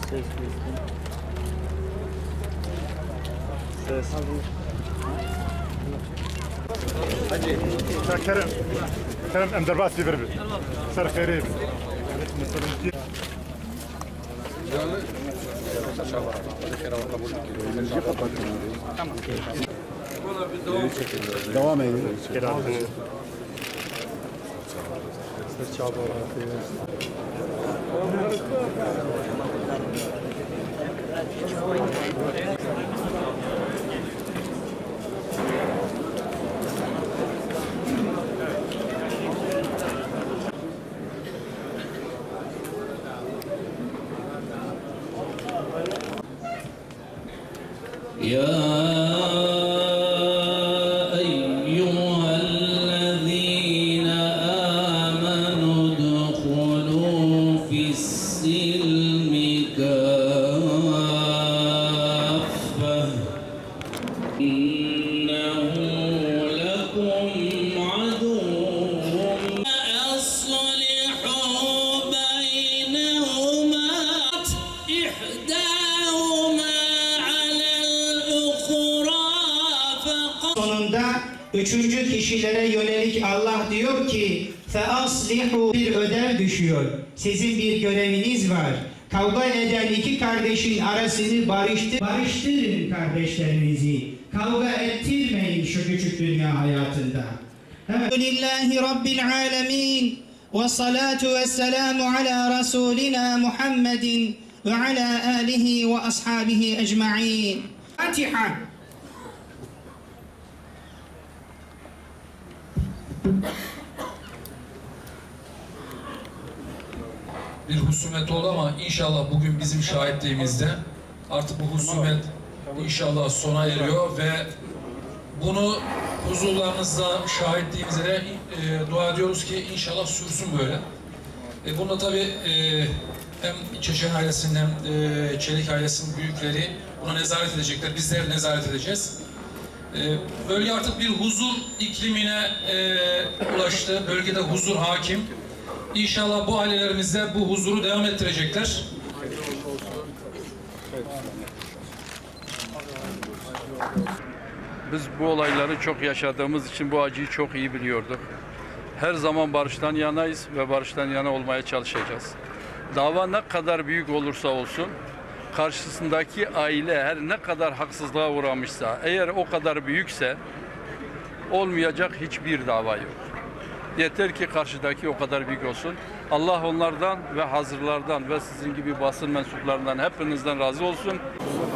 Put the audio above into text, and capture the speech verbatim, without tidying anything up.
Ses Ses Hadi. Kerem. Kerem em derbasi ver bir. Ser khayri. Devam edin. يا أيها الذين آمنوا ادخلوا في السلم كافة إنه لكم عدو أصلحوا بينهما إحداهما Sonunda üçüncü kişilere yönelik Allah diyor ki فَأَصْلِحُوا bir ödev düşüyor. Sizin bir göreviniz var. Kavga eden iki kardeşin arasını barıştır, barıştırın kardeşlerinizi. Kavga ettirmeyin şu küçük dünya hayatında. Elhamdülillahi Rabbil alemin. Ve salatu ve selamu ala Resulina Muhammedin ve ala alihi ve ashabihi ecma'in. Fatiha. Bir husumet oldu ama inşallah bugün bizim şahitliğimizde artık bu husumet inşallah sona eriyor ve bunu huzurlarınızda şahitliğimizde de e, dua ediyoruz ki inşallah sürsün böyle. E, bunda tabii e, hem Çeçen ailesinin hem e, Çelik ailesinin büyükleri buna nezaret edecekler. Bizler nezaret edeceğiz. E, bölge artık bir huzur iklimine e, ulaştı. Bölgede huzur hakim. İnşallah bu ailelerimiz de bu huzuru devam ettirecekler. Biz bu olayları çok yaşadığımız için bu acıyı çok iyi biliyorduk. Her zaman barıştan yanayız ve barıştan yana olmaya çalışacağız. Dava ne kadar büyük olursa olsun, karşısındaki aile her ne kadar haksızlığa uğramışsa, eğer o kadar büyükse olmayacak hiçbir dava yok. Yeter ki karşıdaki o kadar büyük olsun. Allah onlardan ve hazırlardan ve sizin gibi basın mensuplarından hepinizden razı olsun.